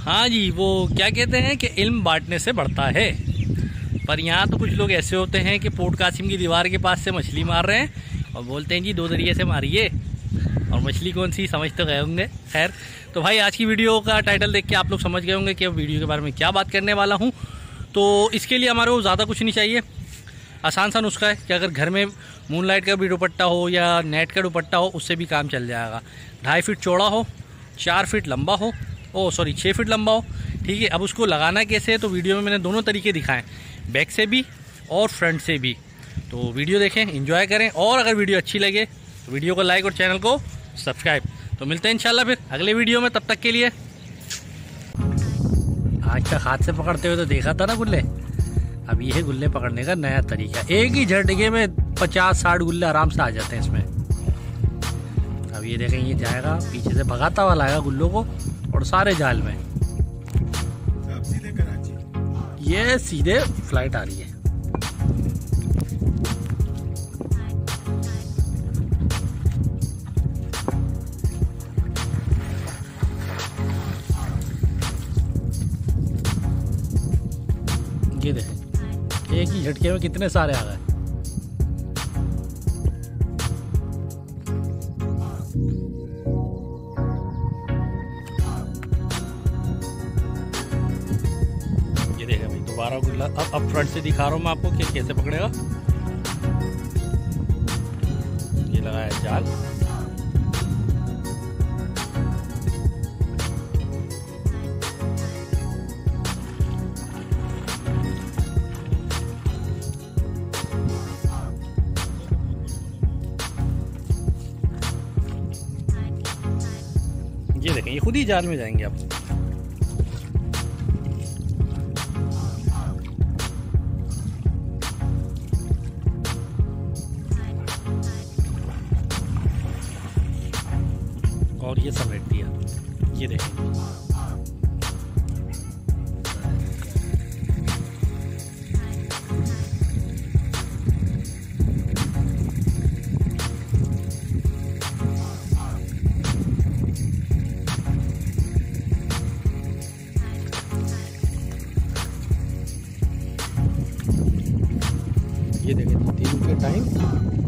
हाँ जी, वो क्या कहते हैं कि इल्म बांटने से बढ़ता है। पर यहाँ तो कुछ लोग ऐसे होते हैं कि पोर्ट कासिम की दीवार के पास से मछली मार रहे हैं और बोलते हैं जी 2 जरिए से मारिए, और मछली कौन सी समझ तो गए होंगे। खैर, तो भाई आज की वीडियो का टाइटल देख के आप लोग समझ गए होंगे कि वीडियो के बारे में क्या बात करने वाला हूँ। तो इसके लिए हमारे को ज़्यादा कुछ नहीं चाहिए, आसान सा नुस्खा है कि अगर घर में मूनलाइट का भी दुपट्टा हो या नेट का दुपट्टा हो, उससे भी काम चल जाएगा। 2.5 फीट चौड़ा हो, 4 फीट लंबा हो, 6 फीट लंबा हो, ठीक है। अब उसको लगाना कैसे है, तो वीडियो में मैंने दोनों तरीके दिखाएं, बैक से भी और फ्रंट से भी। तो वीडियो देखें, एंजॉय करें, और अगर वीडियो अच्छी लगे तो वीडियो को लाइक और चैनल को सब्सक्राइब। तो मिलते हैं इंशाल्लाह फिर अगले वीडियो में, तब तक के लिए। आज तक हाथ से पकड़ते हुए तो देखा था ना गुल्ले, अब ये है गुल्ले पकड़ने का नया तरीका। एक ही झटके में 50-60 गुल्ले आराम से आ जाते हैं इसमें। अब ये देखें, ये जाएगा पीछे से भगाता हुआ लाएगा गुल्लों को और सारे जाल में। सीधे कराची, ये सीधे फ्लाइट आ रही है। ये देखें, एक ही झटके में कितने सारे आ गए। ये देखें भाई, दोबारा गुल्ला। अब फ्रंट से दिखा रहा हूँ मैं आपको कि कैसे पकड़ेगा। ये लगाया जाल, ये देखें, ये खुद ही जाल में जाएंगे अब। और ये समेट दिया, ये देखें। ये देखें, 3 के टाइम